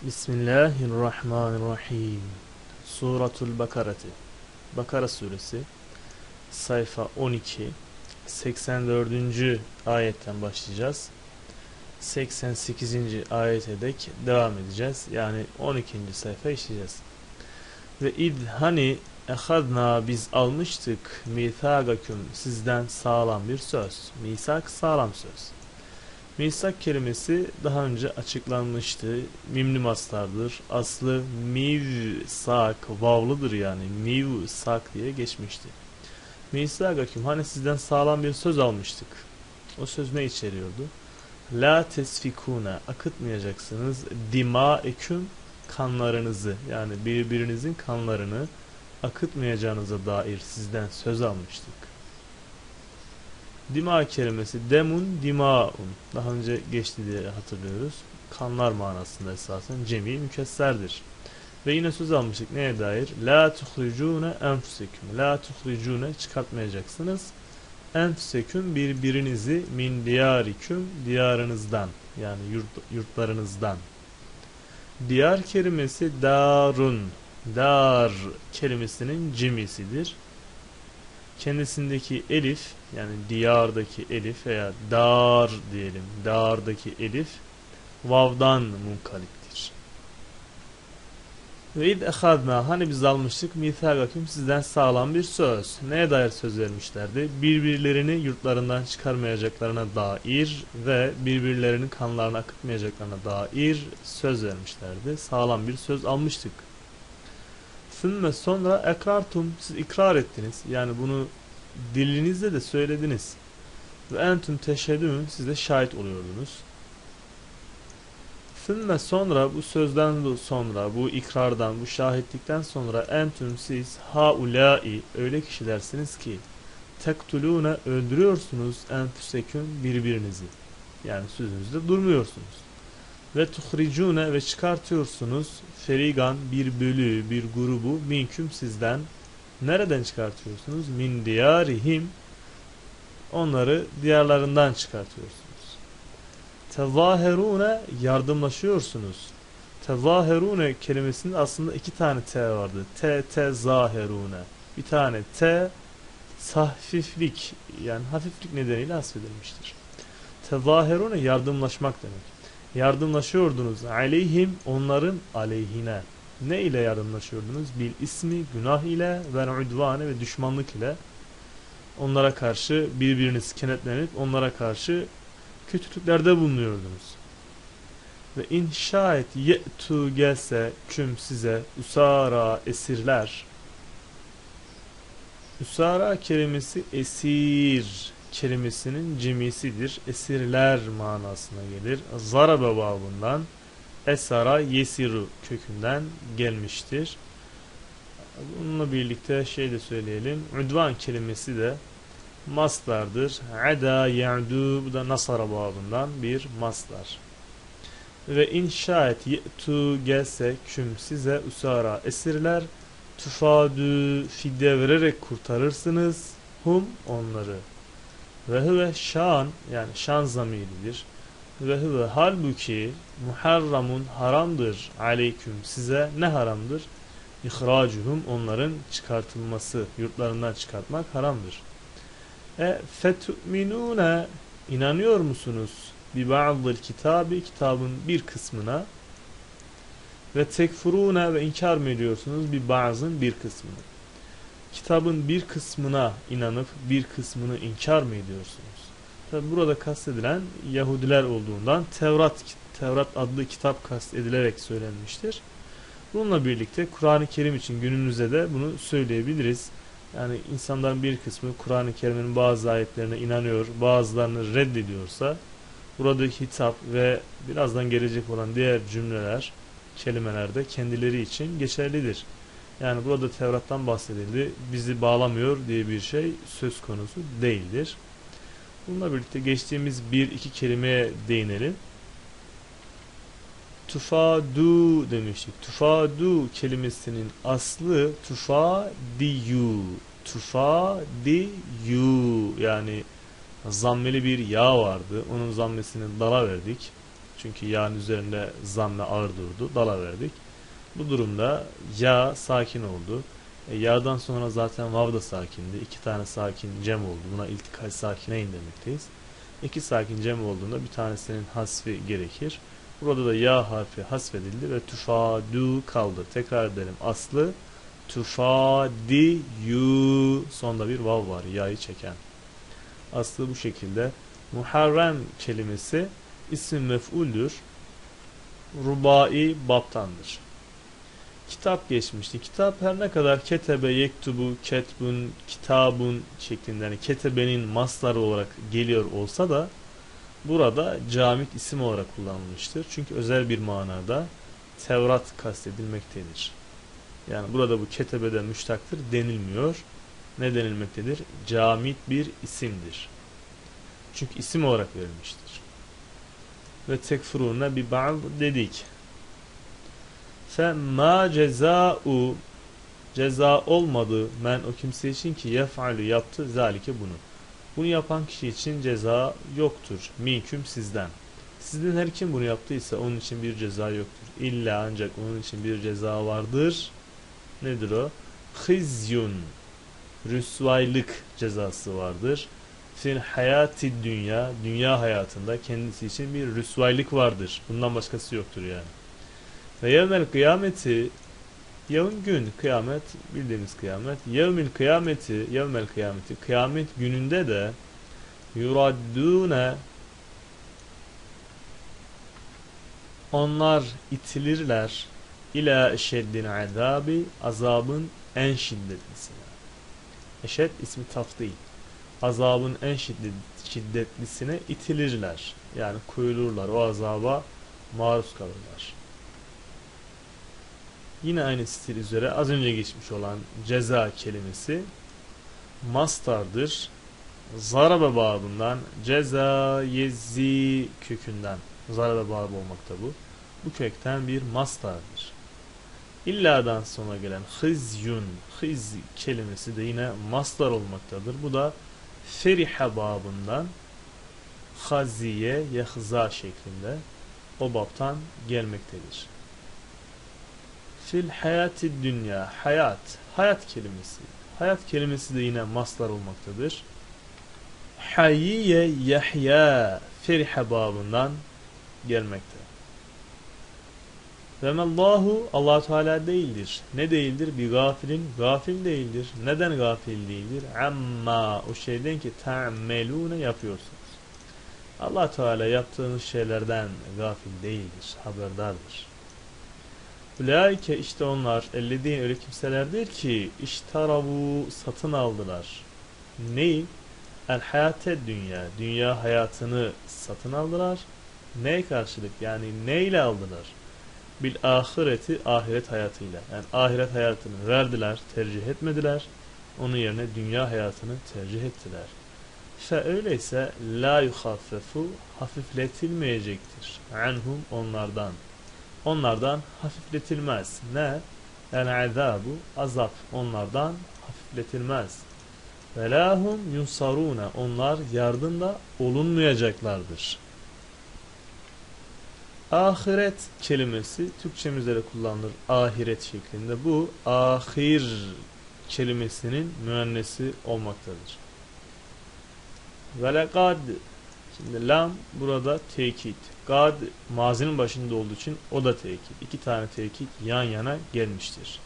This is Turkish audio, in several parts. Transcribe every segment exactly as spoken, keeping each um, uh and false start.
Bismillahirrahmanirrahim. Suratul Bakarati. Bakara suresi sayfa on iki, seksen dördüncü ayetten başlayacağız. seksen sekizinci ayete dek devam edeceğiz. Yani on ikinci sayfa işleyeceğiz. Ve id hani ehadna biz almıştık mithagaküm sizden sağlam bir söz. Misak sağlam söz. Misak kelimesi daha önce açıklanmıştı. Mimli mastardır. Aslı mivsak, vavlıdır yani. Mivsak diye geçmişti. Misagaküm hani sizden sağlam bir söz almıştık. O söz ne içeriyordu? La tesfikuna, akıtmayacaksınız. Dimaeküm, kanlarınızı, yani birbirinizin kanlarını akıtmayacağınıza dair sizden söz almıştık. Dima kelimesi demun dimaun, daha önce geçti diye hatırlıyoruz. Kanlar manasında esasen cemi mükesserdir. Ve yine söz almıştık neye dair? La tuhricune enfuseküm. La tuhricune, çıkartmayacaksınız. Enfuseküm, birbirinizi min diyariküm, diyarınızdan, yani yurt, yurtlarınızdan. Diyar kelimesi darun, dar kelimesinin cimisidir. Kendisindeki elif, yani diyardaki elif veya dar diyelim, dardaki elif vav'dan munkaliptir. Ve id ehadna, hani biz almıştık mithagaküm, sizden sağlam bir söz. Neye dair söz vermişlerdi? Birbirlerini yurtlarından çıkarmayacaklarına dair ve birbirlerinin kanlarını akıtmayacaklarına dair söz vermişlerdi. Sağlam bir söz almıştık. Sümme sonra ekrartum, siz ikrar ettiniz. Yani bunu dilinizde de söylediniz. Ve entüm teşhedün, siz de şahit oluyordunuz. Sümme sonra, bu sözden sonra, bu ikrardan, bu şahitlikten sonra entüm siz haulâi, öyle kişilersiniz ki tektulûne, öldürüyorsunuz enfüseküm, birbirinizi. Yani sözünüzde durmuyorsunuz. Ve tuhricune, ve çıkartıyorsunuz ferigan, bir bölüğü, bir grubu minküm, sizden. Nereden çıkartıyorsunuz? Min diyarihim, onları diyarlarından çıkartıyorsunuz. Tezaherune, yardımlaşıyorsunuz. Tezaherune kelimesinin aslında iki tane T vardı. Te tezaherune. Bir tane T hafiflik, yani hafiflik nedeniyle hasfedilmiştir. Tezaherune, yardımlaşmak demek. Yardımlaşıyordunuz aleyhim, onların aleyhine. Ne ile yardımlaşıyordunuz? Bil ismi, günah ile, ve udvane, ve düşmanlık ile. Onlara karşı birbiriniz kenetlenip onlara karşı kötülüklerde bulunuyordunuz. Ve in şayet ye'tu, gelse küm, size usara, esirler. Usara kelimesi esir kelimesinin cimisidir. Esirler manasına gelir. Zarabe babından esara yesiru kökünden gelmiştir. Bununla birlikte şey de söyleyelim. Udvan kelimesi de maslardır. Ada ya'du, bu da nasara babından bir maslar. Ve inşaet ye'tu, gelse küm, size usara, esirler. Tufadü, fidye vererek kurtarırsınız. Hum, onları. Ve huve şan, yani şan zamiridir. Ve huve halbuki muharramun, haramdır. Aleyküm, size ne haramdır? İhracuhum, onların çıkartılması, yurtlarından çıkartmak haramdır. E fetu'minune, inanıyor musunuz? Bi ba'dil kitabi, kitabın bir kısmına. Ve tekfurune, ve inkar mı ediyorsunuz? Bi ba'zın, bir kısmını. Kitabın bir kısmına inanıp bir kısmını inkar mı ediyorsunuz? Tabi burada kastedilen Yahudiler olduğundan Tevrat, Tevrat adlı kitap kastedilerek söylenmiştir. Bununla birlikte Kur'an-ı Kerim için günümüzde de bunu söyleyebiliriz. Yani insanların bir kısmı Kur'an-ı Kerim'in bazı ayetlerine inanıyor, bazılarını reddediyorsa buradaki hitap ve birazdan gelecek olan diğer cümleler, kelimeler de kendileri için geçerlidir. Yani burada Tevrat'tan bahsedildi, bizi bağlamıyor diye bir şey söz konusu değildir. Bununla birlikte geçtiğimiz bir iki kelimeye değinelim. Tufadu demiştik. Tufadu kelimesinin aslı tufadiyu. Tufadiyu, yani zammeli bir ya vardı. Onun zammesini dala verdik. Çünkü ya'nın üzerinde zamme ağır durdu. Dala verdik. Bu durumda ya sakin oldu. E, ya'dan sonra zaten vav da sakindi. İki tane sakin cem oldu. Buna iltikal sakineyn demekteyiz. İki sakin cem olduğunda bir tanesinin hasfi gerekir. Burada da ya harfi hasfedildi ve tüfadü kaldı. Tekrar edelim. Aslı tüfadi yu, sonda bir vav var. Ya'yı çeken. Aslı bu şekilde. Muharrem kelimesi isim mef'uldür. Rubai baptandır. Kitap geçmişti. Kitap her ne kadar ketebe, yektubu, ketbun, kitabun şeklinde, yani ketebenin mastarı olarak geliyor olsa da burada camit isim olarak kullanılmıştır. Çünkü özel bir manada Tevrat kastedilmektedir. Yani burada bu ketebeden müştaktır denilmiyor. Ne denilmektedir? Camit bir isimdir. Çünkü isim olarak verilmiştir. Ve tekfuruna bir ba'd dedik. Femma ceza'u, ceza olmadı men o kimse için ki yef'alu yaptı zalike bunu. Bunu yapan kişi için ceza yoktur. Minküm sizden. Sizden her kim bunu yaptıysa onun için bir ceza yoktur. İlla ancak onun için bir ceza vardır. Nedir o? Hizyun, rüsvaylık cezası vardır. Fil hayati dünya, dünya hayatında kendisi için bir rüsvaylık vardır. Bundan başkası yoktur yani. Ve yevmel kıyameti, yarın gün kıyamet, bildiğimiz kıyamet, yevmil kıyameti, yevmel kıyameti, kıyamet gününde de yuraddune, onlar itilirler ila eşeddin azabi, azabın en şiddetlisine. Eşed ismi tafdil. Azabın en şiddet, şiddetlisine itilirler. Yani koyulurlar, o azaba maruz kalırlar. Yine aynı stil üzere az önce geçmiş olan ceza kelimesi mastardır. Zarabe babından ceza yezi kökünden, zarabe babı olmakta bu. Bu kökten bir mastardır. İlla'dan sonra gelen hızyun, hız kelimesi de yine mastar olmaktadır. Bu da ferihe babından haziye yehza şeklinde o babtan gelmektedir. Fil hayati dünya, hayat, hayat kelimesi. Hayat kelimesi de yine mastar olmaktadır. Hayyiye yahya, ferihe babından gelmekte. Ve mellahu, Allah Teala değildir. Ne değildir? Bir gafilin, gafil değildir. Neden gafil değildir? Amma, o şeyden ki ta'melune yapıyorsunuz. Allah Teala yaptığınız şeylerden gafil değildir, haberdardır. Ulaike, işte onlar, ellezine, öyle kimselerdir ki iştarabu, satın aldılar. Neyi? El hayate dünya, dünya hayatını satın aldılar. Neye karşılık? Yani neyle aldılar? Bil ahireti, ahiret hayatıyla. Yani ahiret hayatını verdiler, tercih etmediler. Onun yerine dünya hayatını tercih ettiler. Fe öyleyse la yuhaffefu, hafifletilmeyecektir. Anhum, onlardan. Onlardan hafifletilmez. Ne? El azabu, azap onlardan hafifletilmez. Ve lahum yunsaruna, onlar yardımda olunmayacaklardır. Ahiret kelimesi Türkçemizde de kullanılır ahiret şeklinde. Bu ahir kelimesinin müennesi olmaktadır. Ve lekad, şimdi lam burada tekit. Gad mazinin başında olduğu için o da tekit. İki tane tekit yan yana gelmiştir.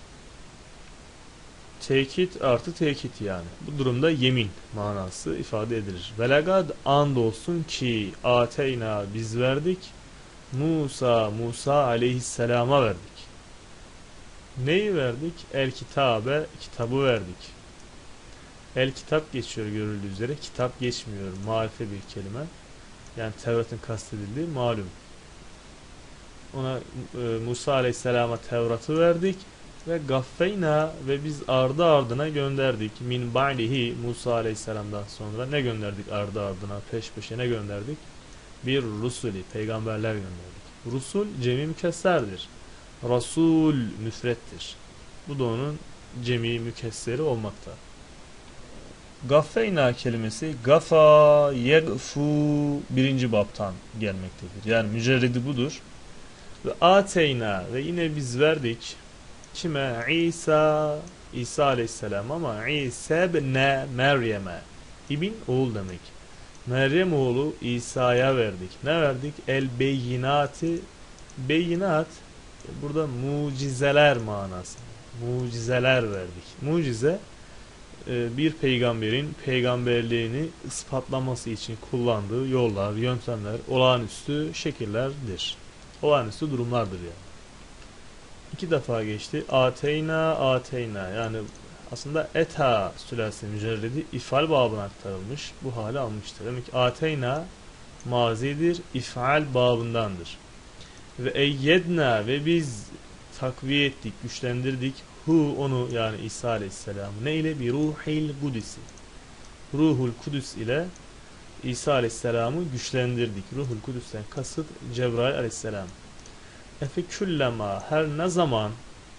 Tekit artı tekit yani. Bu durumda yemin manası ifade edilir. Ve lekad, andolsun ki ateyna, biz verdik. Musa, Musa aleyhisselama verdik. Neyi verdik? El kitabe, kitabı verdik. El kitap geçiyor görüldüğü üzere. Kitap geçmiyor. Marife bir kelime. Yani Tevrat'ın kastedildiği malum. Ona e, Musa aleyhisselama Tevrat'ı verdik. Ve gaffeyna, ve biz ardı ardına gönderdik. Min ba'lihi, Musa aleyhisselamdan sonra ne gönderdik ardı ardına? Peş peşe ne gönderdik? Bir rusuli, peygamberler gönderdik. Rusul cemi mükesserdir. Rasul müfrettir. Bu da onun cemi mükesseri olmakta. Gaffeyna kelimesi gafa yegfu birinci babtan gelmektedir. Yani mücerredi budur. Ve ateyna ve yine biz verdik. Kime? İsa İsa aleyhisselam ama İsa ibne Meryem'e. İbn oğul demek. Meryem oğlu İsa'ya verdik. Ne verdik? El beyinati. Beyinat burada mucizeler manası. Mucizeler verdik. Mucize bir peygamberin peygamberliğini ispatlaması için kullandığı yollar, yöntemler, olağanüstü şekillerdir. Olağanüstü durumlardır yani. İki defa geçti. Ateyna, ateyna. Yani aslında eta sülasi mücerredi ifal babına aktarılmış. Bu hale almıştır. Demek ki ateyna mazidir, ifal babındandır. Ve eyyedna ve biz takviye ettik, güçlendirdik. Hu onu yani İsa Aleyhisselam ne ile? Bir ruhil kudüsü. Ruhul Kudüs ile İsa Aleyhisselam'ı güçlendirdik. Ruhul Kudüs'ten kasıt Cebrail Aleyhisselam. Efe küllema her ne zaman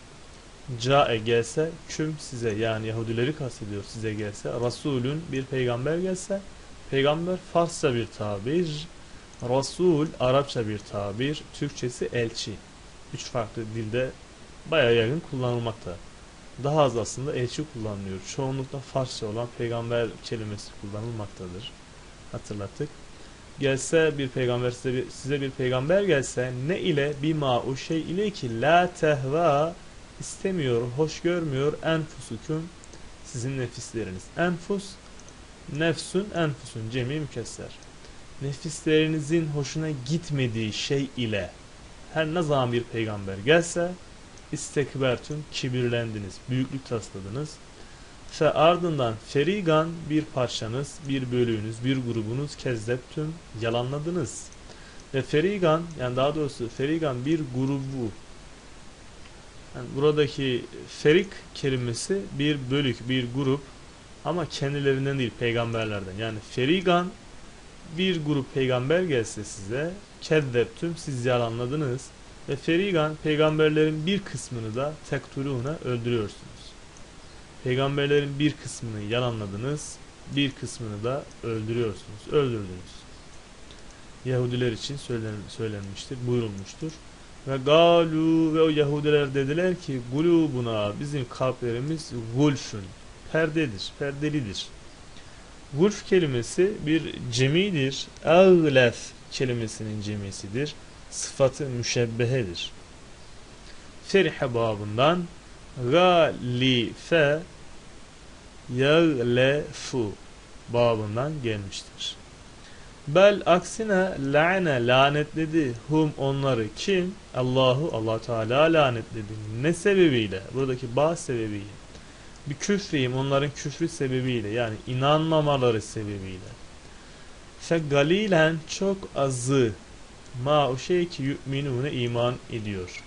cae gelse küm size yani Yahudileri kastediyor size gelse Resulün bir peygamber gelse peygamber Farsça bir tabir Resul Arapça bir tabir Türkçesi elçi. Üç farklı dilde bayağı yaygın kullanılmakta. Daha az aslında elçi kullanılıyor. Çoğunlukla Farsça olan peygamber kelimesi kullanılmaktadır. Hatırlattık. Gelse bir peygamber size bir, size bir peygamber gelse ne ile bima o şey ile ki la tehva istemiyor, hoş görmüyor enfusukum sizin nefisleriniz. Enfus nefsun enfusun cemi mükesser. Nefislerinizin hoşuna gitmediği şey ile her ne zaman bir peygamber gelse istekbertün kibirlendiniz, büyüklük tasladınız. Fe ardından ferigan bir parçanız, bir bölüğünüz, bir grubunuz kezzeptüm yalanladınız. Ve ferigan yani daha doğrusu ferigan bir grubu. Yani buradaki ferik kelimesi bir bölük, bir grup ama kendilerinden değil peygamberlerden. Yani ferigan bir grup peygamber gelse size kezzeptüm siz yalanladınız. Ve ferigan peygamberlerin bir kısmını da tektuluna öldürüyorsunuz. Peygamberlerin bir kısmını yalanladınız, bir kısmını da öldürüyorsunuz, öldürdünüz. Yahudiler için söylen, söylenmiştir, buyurulmuştur. Ve galu ve o Yahudiler dediler ki gulubuna bizim kalplerimiz gulfün, perdedir, perdelidir. Gulf kelimesi bir cemidir, ağlef kelimesinin cemisidir, sıfatı müşebbehedir. Ferihe babından galife yaglefu babından gelmiştir. Bel aksine la'ne lanetledi hum onları kim? Allahu Allah Teala lanetledi. Ne sebebiyle? Buradaki ba sebebiyle. Bir küfriyim onların küfrü sebebiyle yani inanmamaları sebebiyle. Fe galilen çok azı ma o şey ki yu'minune iman ediyor.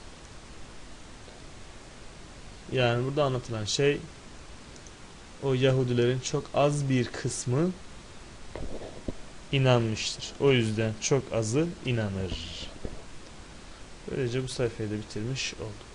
Yani burada anlatılan şey o Yahudilerin çok az bir kısmı inanmıştır. O yüzden çok azı inanır. Böylece bu sayfayı da bitirmiş olduk.